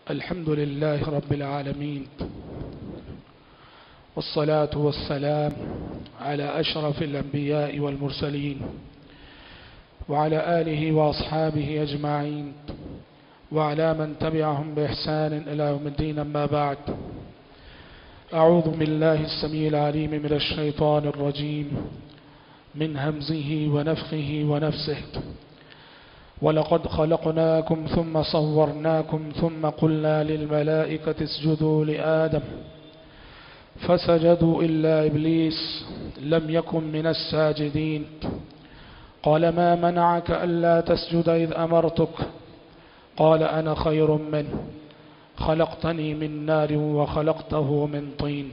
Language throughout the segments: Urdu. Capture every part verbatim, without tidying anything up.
الحمد لله رب العالمين والصلاة والسلام على أشرف الأنبياء والمرسلين وعلى آله وأصحابه أجمعين وعلى من تبعهم بإحسان إلى يوم الدين. أما بعد، أعوذ بالله السميع العليم من الشيطان الرجيم من همزه ونفخه ونفسه. وَلَقَدْ خَلَقْنَاكُمْ ثُمَّ صَوَّرْنَاكُمْ ثُمَّ قُلْنَا لِلْمَلَائِكَةِ اسْجُدُوا لِآدَمَ فَسَجَدُوا إِلَّا إِبْلِيسَ لَمْ يَكُنْ مِنَ السَّاجِدِينَ قَالَ مَا مَنَعَكَ أَلَّا تَسْجُدَ إِذْ أَمَرْتُكَ قَالَ أَنَا خَيْرٌ مِّنْهُ خَلَقْتَنِي مِنْ نَارٍ وَخَلَقْتَهُ مِنْ طِينٍ.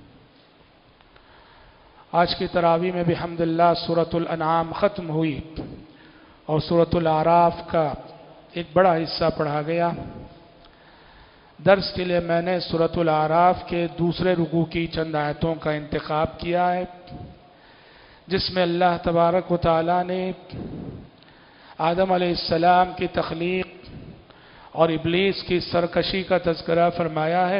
آج کی تراویح میں بحمد اللہ سورۃ الانعام ختم ہوئی اور سورۃ الاعراف کا ایک بڑا حصہ پڑھا گیا. درس کے لیے میں نے سورۃ الاعراف کے دوسرے رکوع کی چند آیتوں کا انتخاب کیا ہے، جس میں اللہ تبارک و تعالی نے آدم علیہ السلام کی تخلیق اور ابلیس کی سرکشی کا تذکرہ فرمایا ہے.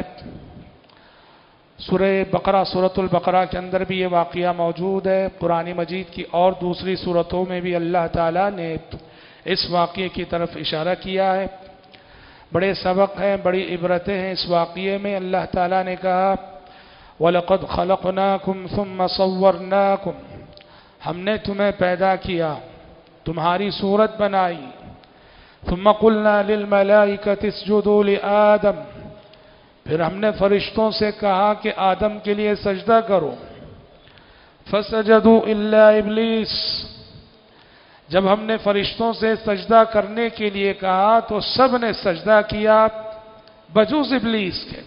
سورہ بقرہ سورۃ البقرہ کے اندر بھی یہ واقعہ موجود ہے. قرآن مجید کی اور دوسری سورتوں میں بھی اللہ تعالیٰ نے اس واقعے کی طرف اشارہ کیا ہے. بڑے سبق ہیں، بڑی عبرتیں ہیں اس واقعے میں. اللہ تعالیٰ نے کہا وَلَقَدْ خَلَقْنَاكُمْ ثُمَّ صَوَّرْنَاكُمْ، ہم نے تمہیں پیدا کیا، تمہاری صورت بنائی. ثُمَّ قُلْنَا لِلْمَلَائِكَةِ اسْجُدُوا لِآدَمَ، پھر ہم نے فرشتوں سے کہا کہ آدم کے لیے سجدہ کرو. فَسَجَدُوا إِلَّا إِبْلِيسَ، جب ہم نے فرشتوں سے سجدہ کرنے کے لیے کہا تو سب نے سجدہ کیا بجوز ابلیس کے.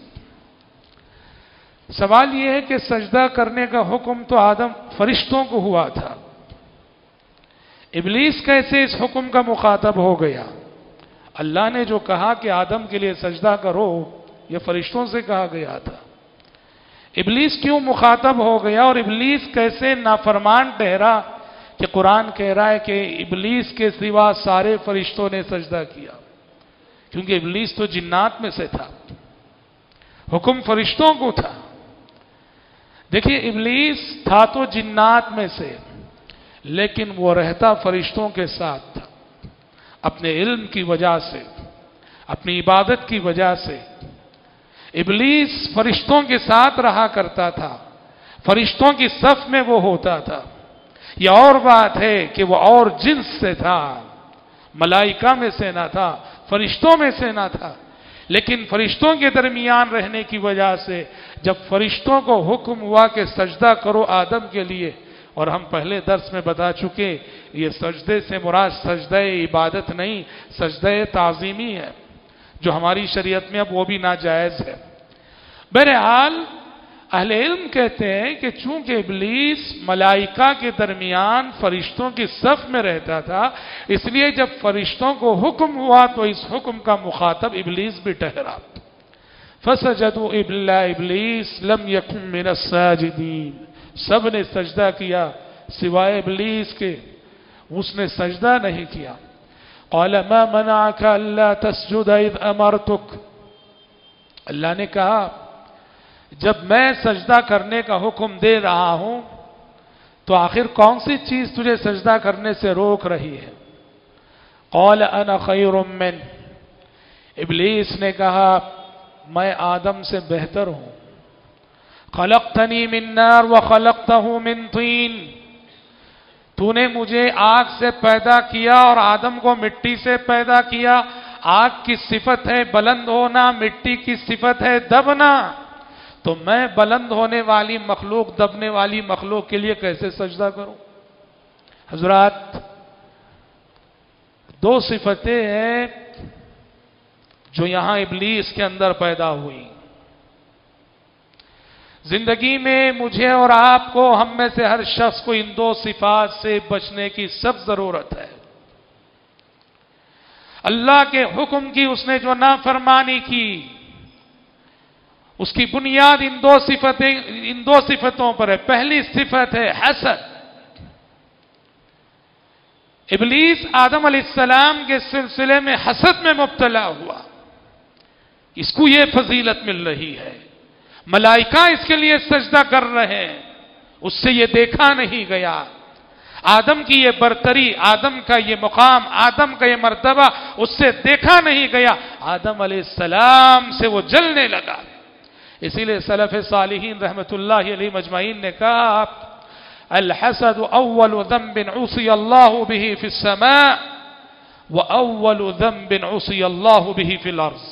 سوال یہ ہے کہ سجدہ کرنے کا حکم تو آدم فرشتوں کو ہوا تھا، ابلیس کیسے اس حکم کا مخاطب ہو گیا؟ اللہ نے جو کہا کہ آدم کے لیے سجدہ کرو، یہ فرشتوں سے کہا گیا تھا. ابلیس کیوں مخاطب ہو گیا اور ابلیس کیسے نافرمان ٹھہرا کہ قرآن کہہ رہا ہے کہ ابلیس کے سوا سارے فرشتوں نے سجدہ کیا؟ کیونکہ ابلیس تو جنات میں سے تھا، حکم فرشتوں کو تھا. دیکھیے ابلیس تھا تو جنات میں سے، لیکن وہ رہتا فرشتوں کے ساتھ تھا. اپنے علم کی وجہ سے، اپنی عبادت کی وجہ سے ابلیس فرشتوں کے ساتھ رہا کرتا تھا، فرشتوں کی صف میں وہ ہوتا تھا. یہ اور بات ہے کہ وہ اور جنس سے تھا، ملائکہ میں سے نہ تھا، فرشتوں میں سے نہ تھا. لیکن فرشتوں کے درمیان رہنے کی وجہ سے جب فرشتوں کو حکم ہوا کہ سجدہ کرو آدم کے لیے، اور ہم پہلے درس میں بتا چکے یہ سجدے سے مراد سجدہ عبادت نہیں، سجدہ تعظیمی ہے، جو ہماری شریعت میں اب وہ بھی ناجائز ہے. بہرحال اہل علم کہتے ہیں کہ چونکہ ابلیس ملائکہ کے درمیان فرشتوں کی صف میں رہتا تھا، اس لیے جب فرشتوں کو حکم ہوا تو اس حکم کا مخاطب ابلیس بھی ٹھہرا. فَسَجَدُوا إِلَّا إِبْلِيسَ لَمْ يَكُنْ مِنَ السَّاجِدِينَ، سب نے سجدہ کیا سوائے ابلیس کے، اس نے سجدہ نہیں کیا. قَالَ مَا مَنَعَكَ أَلَّا تَسْجُدَ إِذْ أَمَرْتُكَ، اللہ نے کہا جب میں سجدہ کرنے کا حکم دے رہا ہوں تو آخر کون سی چیز تجھے سجدہ کرنے سے روک رہی ہے؟ قَالَ أَنَا خَيْرٌ مِّنْهُ، ابلیس نے کہا میں آدم سے بہتر ہوں. خَلَقْتَنِي مِن نَّارٍ وَخَلَقْتَهُ مِن طِينٍ، تو نے مجھے آگ سے پیدا کیا اور آدم کو مٹی سے پیدا کیا. آگ کی صفت ہے بلند ہونا، مٹی کی صفت ہے دبنا، تو میں بلند ہونے والی مخلوق دبنے والی مخلوق کے لیے کیسے سجدہ کروں؟ حضرات، دو صفتیں ہیں جو یہاں ابلیس کے اندر پیدا ہوئی. زندگی میں مجھے اور آپ کو، ہم میں سے ہر شخص کو ان دو صفات سے بچنے کی سخت ضرورت ہے. اللہ کے حکم کی اس نے جو نافرمانی کی، اس کی بنیاد ان دو صفتیں ان دو صفتوں پر ہے. پہلی صفت ہے حسد. ابلیس آدم علیہ السلام کے سلسلے میں حسد میں مبتلا ہوا. اس کو یہ فضیلت مل رہی ہے، ملائکہ اس کے لیے سجدہ کر رہے ہیں، اس سے یہ دیکھا نہیں گیا۔ آدم کی یہ برتری، آدم کا یہ مقام، آدم کا یہ مرتبہ اس سے دیکھا نہیں گیا، آدم علیہ السلام سے وہ جلنے لگا۔ اسی لیے سلف صالحین رحمت اللہ علیہ مجمعین نے کہا، الحسد اول ذنب عصی اللہ بہ فی السماء واول ذنب عصی اللہ بہ فی الارض۔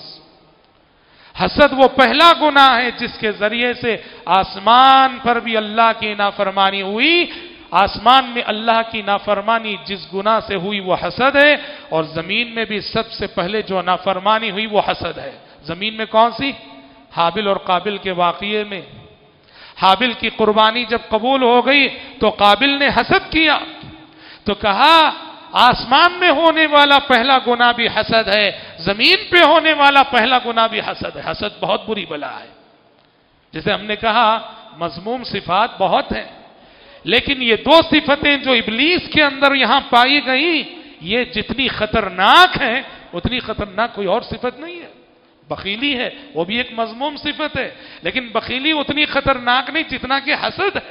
حسد وہ پہلا گناہ ہے جس کے ذریعے سے آسمان پر بھی اللہ کی نافرمانی ہوئی۔ آسمان میں اللہ کی نافرمانی جس گناہ سے ہوئی وہ حسد ہے، اور زمین میں بھی سب سے پہلے جو نافرمانی ہوئی وہ حسد ہے۔ زمین میں کون سی؟ حابل اور قابل کے واقعے میں حابل کی قربانی جب قبول ہو گئی تو قابل نے حسد کیا، تو کہا آسمان میں ہونے والا پہلا گناہ بھی حسد ہے، زمین پہ ہونے والا پہلا گناہ بھی حسد ہے۔ حسد بہت بری بلا ہے۔ جیسے ہم نے کہا مذموم صفات بہت ہیں، لیکن یہ دو صفتیں جو ابلیس کے اندر یہاں پائی گئیں، یہ جتنی خطرناک ہیں اتنی خطرناک کوئی اور صفت نہیں ہے۔ بخیلی ہے، وہ بھی ایک مذموم صفت ہے، لیکن بخیلی اتنی خطرناک نہیں جتنا کہ حسد ہے۔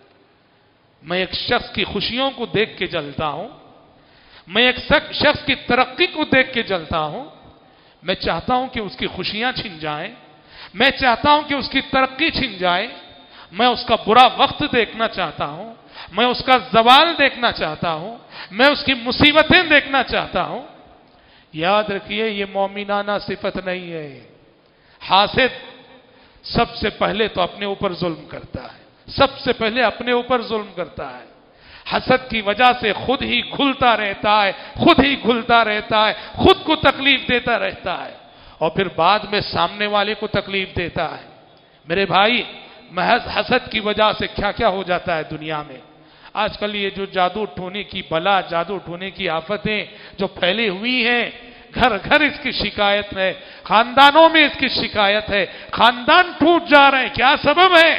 میں ایک شخص کی خوشیوں کو دیکھ کے جلتا ہوں، میں ایک شخص کی ترقی کو دیکھ کے جلتا ہوں، میں چاہتا ہوں کہ اس کی خوشیاں چھن جائیں، میں چاہتا ہوں کہ اس کی ترقی چھن جائے، میں اس کا برا وقت دیکھنا چاہتا ہوں، میں اس کا زوال دیکھنا چاہتا ہوں، میں اس کی مصیبتیں دیکھنا چاہتا ہوں۔ یاد رکھیے یہ مومنانہ صفت نہیں ہے۔ حاسد سب سے پہلے تو اپنے اوپر ظلم کرتا ہے، سب سے پہلے اپنے اوپر ظلم کرتا ہے۔ حسد کی وجہ سے خود ہی کھلتا رہتا ہے، خود ہی کھلتا رہتا ہے، خود کو تکلیف دیتا رہتا ہے، اور پھر بعد میں سامنے والے کو تکلیف دیتا ہے۔ میرے بھائی، محض حسد کی وجہ سے کیا کیا ہو جاتا ہے دنیا میں۔ آج کل یہ جو جادو ٹونے کی بلا، جادو ٹونے کی آفتیں جو پھیلی ہوئی ہیں، گھر گھر اس کی شکایت ہے، خاندانوں میں اس کی شکایت ہے، خاندان ٹوٹ جا رہے ہیں۔ کیا سبب ہے؟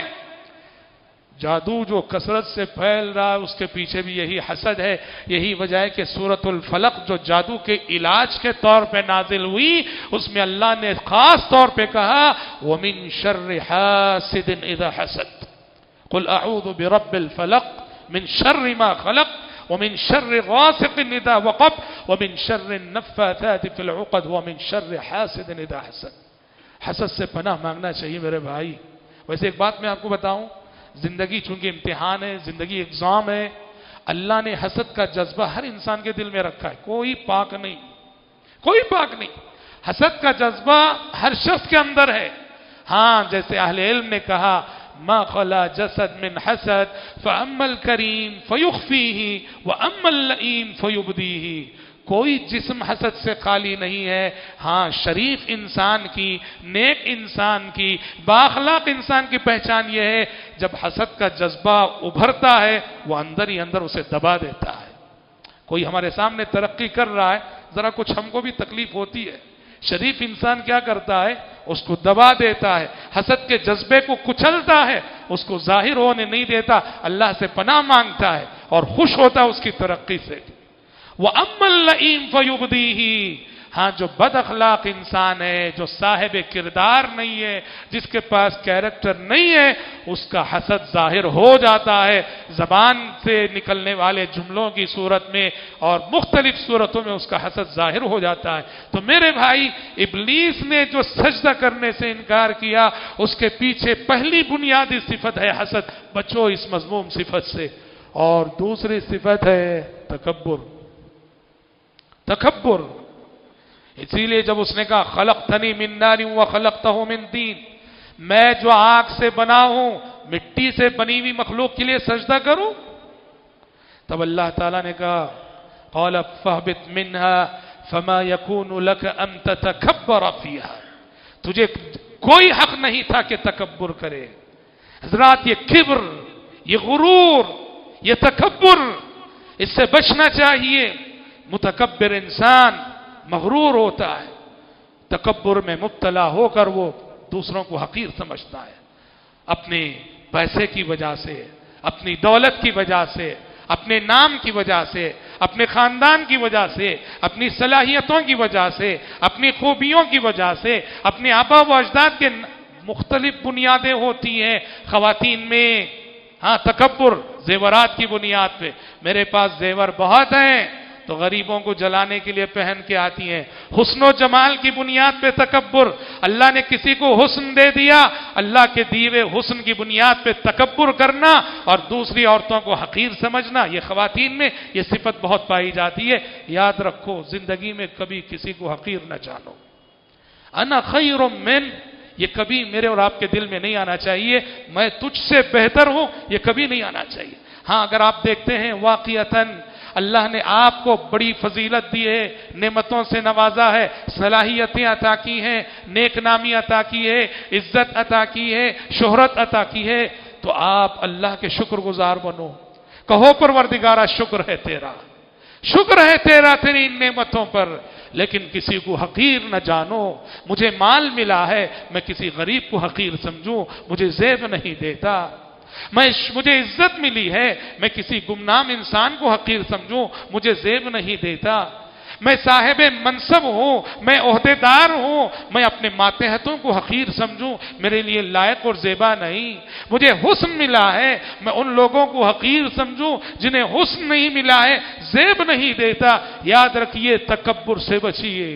جادو جو کثرت سے پھیل رہا ہے اس کے پیچھے بھی یہی حسد ہے۔ یہی وجہ ہے کہ سورۃ الفلق جو جادو کے علاج کے طور پہ نازل ہوئی، اس میں اللہ نے خاص طور پہ کہا وَمِن شَرِّ حَاسِدٍ إِذَا حَسَدَ قُلْ أَعُوذُ بِرَبِّ الْفَلَقِ مِن شَرِّ مَا خَلَقَ وَمِن شَرِّ غَاسِقٍ إِذَا وَقَبَ وَمِن شَرِّ النَّفَّاثَاتِ فِي الْعُقَدِ وَمِن شَرِّ حَاسِدٍ إِذَا حَسَدَ۔ حسد سے پناہ مانگنا چاہیے میرے بھائی۔ ویسے ایک بات میں آپ کو بتاؤں، زندگی چونکہ امتحان ہے، زندگی ایگزام ہے، اللہ نے حسد کا جذبہ ہر انسان کے دل میں رکھا ہے، کوئی پاک نہیں، کوئی پاک نہیں۔ حسد کا جذبہ ہر شخص کے اندر ہے۔ ہاں، جیسے اہل علم نے کہا ما خلا جسد من حسد فاما الکریم فیخفیہ واما اللئیم فیبدیہ۔ کوئی جسم حسد سے خالی نہیں ہے، ہاں شریف انسان کی، نیک انسان کی، بااخلاق انسان کی پہچان یہ ہے جب حسد کا جذبہ ابھرتا ہے وہ اندر ہی اندر اسے دبا دیتا ہے۔ کوئی ہمارے سامنے ترقی کر رہا ہے، ذرا کچھ ہم کو بھی تکلیف ہوتی ہے، شریف انسان کیا کرتا ہے؟ اس کو دبا دیتا ہے، حسد کے جذبے کو کچلتا ہے، اس کو ظاہر ہونے نہیں دیتا، اللہ سے پناہ مانگتا ہے اور خوش ہوتا ہے اس کی ترقی سے۔ وَأَمَّا اللَّئِيمُ فَيُبْدِيهِ۔ ہاں، جو بد اخلاق انسان ہے، جو صاحب کردار نہیں ہے، جس کے پاس کیریکٹر نہیں ہے، اس کا حسد ظاہر ہو جاتا ہے زبان سے نکلنے والے جملوں کی صورت میں، اور مختلف صورتوں میں اس کا حسد ظاہر ہو جاتا ہے۔ تو میرے بھائی، ابلیس نے جو سجدہ کرنے سے انکار کیا، اس کے پیچھے پہلی بنیادی صفت ہے حسد۔ بچو اس مذموم صفت سے۔ اور دوسری صفت ہے تکبر۔ تکبر، اسی لیے جب اس نے کہا خلقتنی من نار وخلقتہ من طین، میں جو آگ سے بنا ہوں مٹی سے بنی ہوئی مخلوق کے لیے سجدہ کروں؟ تب اللہ تعالیٰ نے کہا قال فاہبط منہا فما یکون لک ان تتکبر فیہا، تجھے کوئی حق نہیں تھا کہ تکبر کرے۔ حضرات، یہ کبر، یہ غرور، یہ تکبر، اس سے بچنا چاہیے۔ متکبر انسان مغرور ہوتا ہے، تکبر میں مبتلا ہو کر وہ دوسروں کو حقیر سمجھتا ہے، اپنے پیسے کی وجہ سے، اپنی دولت کی وجہ سے، اپنے نام کی وجہ سے، اپنے خاندان کی وجہ سے، اپنی صلاحیتوں کی وجہ سے، اپنی خوبیوں کی وجہ سے، اپنے آبا و اجداد کے مختلف بنیادیں ہوتی ہیں خواتین میں۔ ہاں تکبر زیورات کی بنیاد پہ، میرے پاس زیور بہت ہیں تو غریبوں کو جلانے کے لیے پہن کے آتی ہیں۔ حسن و جمال کی بنیاد پہ تکبر، اللہ نے کسی کو حسن دے دیا، اللہ کے دیے حسن کی بنیاد پہ تکبر کرنا اور دوسری عورتوں کو حقیر سمجھنا، یہ خواتین میں یہ صفت بہت پائی جاتی ہے۔ یاد رکھو زندگی میں کبھی کسی کو حقیر نہ جانو۔ انا خیر من، یہ کبھی میرے اور آپ کے دل میں نہیں آنا چاہیے، میں تجھ سے بہتر ہوں، یہ کبھی نہیں آنا چاہیے۔ ہاں اگر آپ دیکھتے ہیں واقعتاً اللہ نے آپ کو بڑی فضیلت دی ہے، نعمتوں سے نوازا ہے، صلاحیتیں عطا کی ہیں، نیک نامی عطا کی ہے، عزت عطا کی ہے، شہرت عطا کی ہے، تو آپ اللہ کے شکر گزار بنو۔ کہو پروردگارا شکر ہے تیرا، شکر ہے تیرا تیری ان نعمتوں پر، لیکن کسی کو حقیر نہ جانو۔ مجھے مال ملا ہے، میں کسی غریب کو حقیر سمجھوں، مجھے زیب نہیں دیتا۔ میں مجھے عزت ملی ہے، میں کسی گمنام انسان کو حقیر سمجھوں، مجھے زیب نہیں دیتا۔ میں صاحب منصب ہوں، میں عہدیدار ہوں، میں اپنے ماتحتوں کو حقیر سمجھوں، میرے لیے لائق اور زیبا نہیں۔ مجھے حسن ملا ہے، میں ان لوگوں کو حقیر سمجھوں جنہیں حسن نہیں ملا ہے، زیب نہیں دیتا۔ یاد رکھیے تکبر سے بچیے،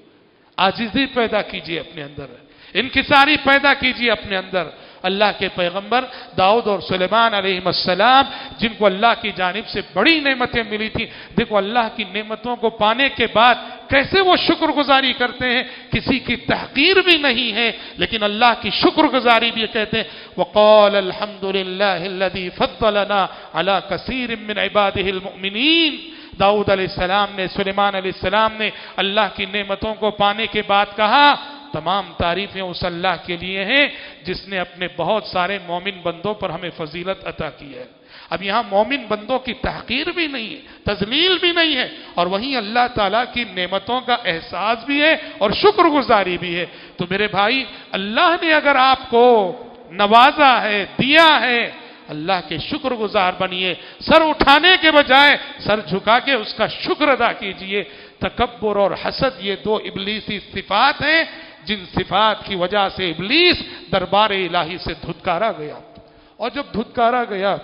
عاجزی پیدا کیجیے اپنے اندر، انکساری پیدا کیجیے اپنے اندر۔ اللہ کے پیغمبر داؤد اور سلیمان علیہ السلام جن کو اللہ کی جانب سے بڑی نعمتیں ملی تھی، دیکھو اللہ کی نعمتوں کو پانے کے بعد کیسے وہ شکر گزاری کرتے ہیں، کسی کی تحقیر بھی نہیں ہے لیکن اللہ کی شکر گزاری بھی کہتے ہیں۔ وقال الحمد للہ الذی فضلنا علی کثیر من عباده المؤمنین۔ داؤد علیہ السلام نے، سلیمان علیہ السلام نے اللہ کی نعمتوں کو پانے کے بعد کہا تمام تعریفیں اس اللہ کے لیے ہیں جس نے اپنے بہت سارے مومن بندوں پر ہمیں فضیلت عطا کی ہے۔ اب یہاں مومن بندوں کی تحقیر بھی نہیں ہے، تذلیل بھی نہیں ہے، اور وہیں اللہ تعالیٰ کی نعمتوں کا احساس بھی ہے اور شکر گزاری بھی ہے۔ تو میرے بھائی اللہ نے اگر آپ کو نوازا ہے، دیا ہے، اللہ کے شکر گزار بنیے، سر اٹھانے کے بجائے سر جھکا کے اس کا شکر ادا کیجئے۔ تکبر اور حسد یہ دو ابلیسی صفات ہیں جن صفات کی وجہ سے ابلیس دربار الہی سے دھتکارا گیا، اور جب دھتکارا گیا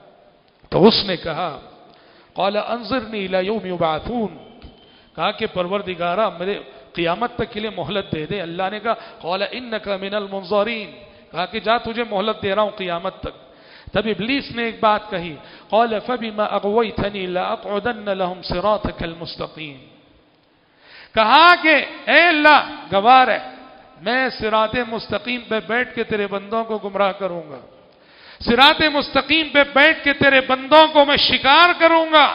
تو اس نے کہا قال انظرنی الی یوم یبعثون، کہا کہ پروردگارا میرے قیامت تک کے لیے مہلت دے دے۔ اللہ نے کہا قال انک من المنظرین، کہا کہ جا تجھے مہلت دے رہا ہوں قیامت تک۔ تب ابلیس نے ایک بات کہی قال فبما اغویتنی لاقعدن لهم صراطک المستقیم، کہا کہ اے اللہ گوار ہے میں صراط مستقیم پہ بیٹھ کے تیرے بندوں کو گمراہ کروں گا، صراط مستقیم پہ بیٹھ کے تیرے بندوں کو میں شکار کروں گا۔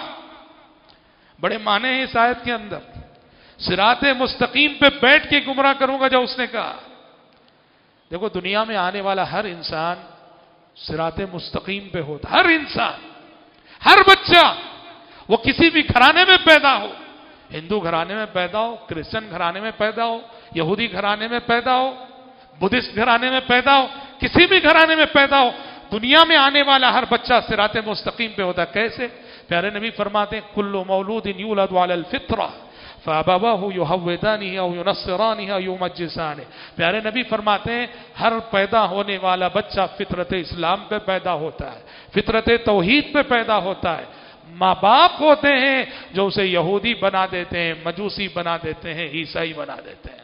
بڑے معنی ہیں اس آیت کے اندر، صراط مستقیم پہ بیٹھ کے گمراہ کروں گا۔ جو اس نے کہا، دیکھو دنیا میں آنے والا ہر انسان صراط مستقیم پہ ہوتا، ہر انسان، ہر بچہ، وہ کسی بھی گھرانے میں پیدا ہو، ہندو گھرانے میں پیدا ہو، کرسچن گھرانے میں پیدا ہو، یہودی گھرانے میں پیدا ہو، بدھسٹ گھرانے میں پیدا ہو، کسی بھی گھرانے میں پیدا ہو، دنیا میں آنے والا ہر بچہ صراط مستقیم پہ ہوتا ہے۔ کیسے؟ پیارے نبی فرماتے ہیں کل مولود یولد علی الفطرہ فابواہ یہودانہ او ینصرانہ او یمجسانہ۔ پیارے نبی فرماتے ہیں ہر پیدا ہونے والا بچہ فطرت اسلام پہ پیدا ہوتا ہے، فطرت توحید پہ پیدا ہوتا ہے۔ ماں باپ ہوتے ہیں جو اسے یہودی بنا دیتے ہیں، مجوسی بنا دیتے ہیں، عیسائی بنا دیتے ہیں۔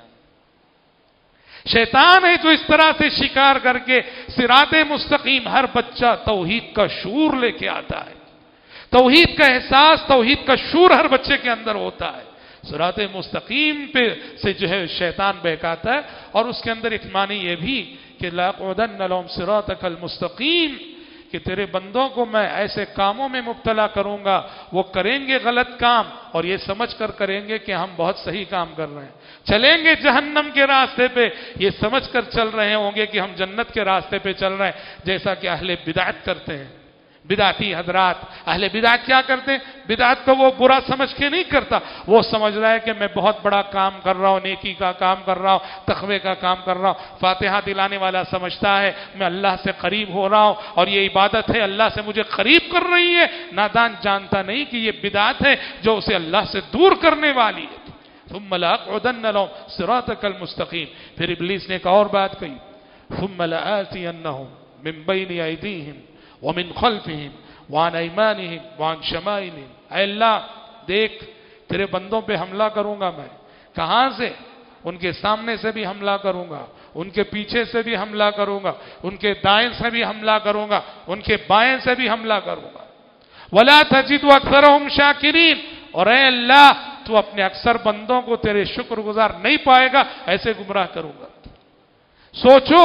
شیطان ہے جو اس طرح سے شکار کر کے صراط مستقیم، ہر بچہ توحید کا شعور لے کے آتا ہے، توحید کا احساس، توحید کا شعور ہر بچے کے اندر ہوتا ہے۔ صراط مستقیم پہ سے جو ہے شیطان بہکاتا ہے، اور اس کے اندر ایک معنی یہ بھی کہ لَأَقْعُدَنَّ لَهُمْ صِرَاطَكَ الْمُسْتَقِيمَ، کہ تیرے بندوں کو میں ایسے کاموں میں مبتلا کروں گا، وہ کریں گے غلط کام اور یہ سمجھ کر کریں گے کہ ہم بہت صحیح کام کر رہے ہیں، چلیں گے جہنم کے راستے پہ یہ سمجھ کر چل رہے ہوں گے کہ ہم جنت کے راستے پہ چل رہے ہیں، جیسا کہ اہل بدعت کرتے ہیں۔ बिदाती हजरात, अहले बिदात क्या करते हैं? बिदात को वो बुरा समझ के नहीं करता, वो समझ रहा है कि मैं बहुत बड़ा काम कर रहा हूं, नेकी का काम कर रहा हूं, तकवे का काम कर रहा हूं। फातिहा दिलाने वाला समझता है मैं अल्लाह से करीब हो रहा हूं और ये इबादत है, अल्लाह से मुझे करीब कर रही है। नादान जानता नहीं कि ये बिदात है जो उसे अल्लाह से दूर करने वाली है। थुम्म लअक़उदन्न लहुम सिरातकल मुस्तक़ीम। फिर इब्लीस ने एक और बात कही, थुम्म लआतियन्नहुम मिन बैनि अयदीहिम व मिन खल्फिहिम व अन अयमानिहिम व अन शमाइलिहिम। ऐ अल्लाह देख, तेरे बंदों पे हमला करूंगा मैं। कहां से? उनके सामने से भी हमला करूंगा, उनके पीछे से भी हमला करूंगा, उनके दाएं से भी हमला करूंगा, उनके बाएं से भी हमला करूंगा। वला तजिदु अक्सरहुम शाकिरीन। और ऐ अल्लाह तू अपने अक्सर बंदों को तेरे शुक्रगुजार नहीं पाएगा, ऐसे गुमराह करूंगा। सोचो,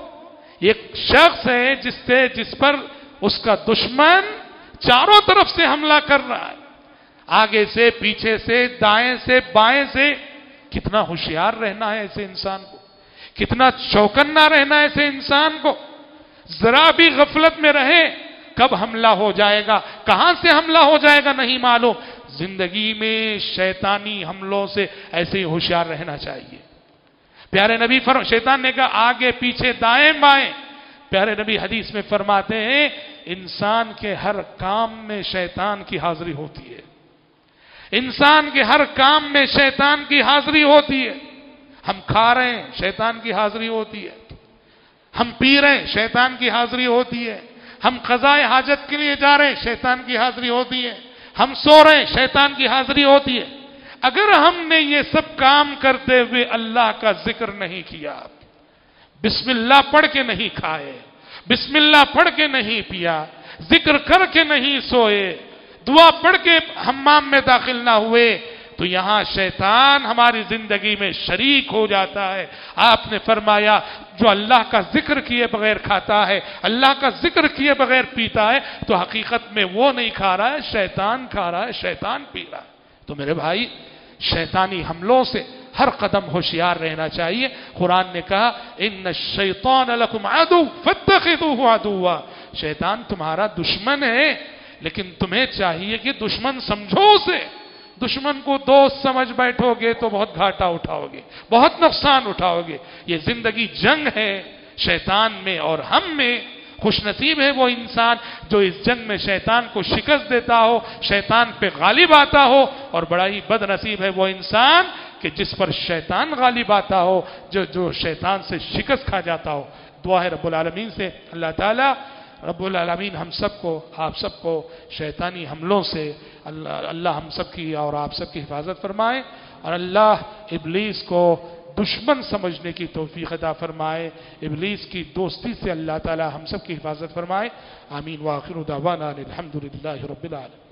एक शख्स है जिससे जिस पर उसका दुश्मन चारों तरफ से हमला कर रहा है, आगे से, पीछे से, दाएं से, बाएं से। कितना होशियार रहना है ऐसे इंसान को, कितना चौकन्ना रहना है ऐसे इंसान को। जरा भी गफलत में रहे, कब हमला हो जाएगा, कहां से हमला हो जाएगा नहीं मालूम। जिंदगी में शैतानी हमलों से ऐसे ही होशियार रहना चाहिए। प्यारे नबी फर शैतान ने कहा आगे पीछे दाएं बाएं। प्यारे नबी हदीस में फरमाते हैं इंसान के हर काम में शैतान की हाजिरी होती है, इंसान के हर काम में शैतान की हाजिरी होती है। हम खा रहे हैं, शैतान की हाजिरी होती है। हम पी रहे हैं, शैतान की हाजिरी होती है। हम क़ज़ाए हाजत के लिए जा रहे हैं, शैतान की हाजिरी होती है। हम सो रहे हैं, शैतान की हाजिरी होती है। अगर हमने ये सब काम करते हुए अल्लाह का जिक्र नहीं किया, बिस्मिल्लाह पढ़ के नहीं खाए, बिस्मिल्लाह पढ़ के नहीं पिया, जिक्र करके नहीं सोए, दुआ पढ़ के हम्माम में दाखिल ना हुए, तो यहां शैतान हमारी जिंदगी में शरीक हो जाता है। आपने फरमाया जो अल्लाह का जिक्र किए बगैर खाता है, अल्लाह का जिक्र किए बगैर पीता है, तो हकीकत में वो नहीं खा रहा है, शैतान खा रहा है, शैतान पी रहा है। तो मेरे भाई, शैतानी हमलों से हर कदम होशियार रहना चाहिए। कुरान ने कहा इन्न शैतान लकुम अदु फत्तखिदूहु अदुव्वा। शैतान तुम्हारा दुश्मन है, लेकिन तुम्हें चाहिए कि दुश्मन समझो उसे। दुश्मन को दोस्त समझ बैठोगे तो बहुत घाटा उठाओगे, बहुत नुकसान उठाओगे। ये जिंदगी जंग है शैतान में और हम में। खुशनसीब है वो इंसान जो इस जंग में शैतान को शिकस्त देता हो, शैतान पे गालिब आता हो, और बड़ा ही बदनसीब है वो इंसान कि जिस पर शैतान गालिब आता हो, जो जो शैतान से शिकस्त खा जाता हो। दुआ है रब्बुल आलमीन से, अल्लाह ताला रब्बुल आलमीन हम सबको, आप सबको शैतानी हमलों से अल्लाह अल्लाह हम सबकी और आप सबकी हिफाजत फरमाए, और अल्लाह इब्लीस को दुश्मन समझने की तौफीक अता फरमाए, इब्लीस की दोस्ती से अल्लाह ताला हम सब की हिफाजत फरमाए। आमीन। व आखिरु दावाना अनिल हम्दुलिल्लाहि रब्बिल आलमीन।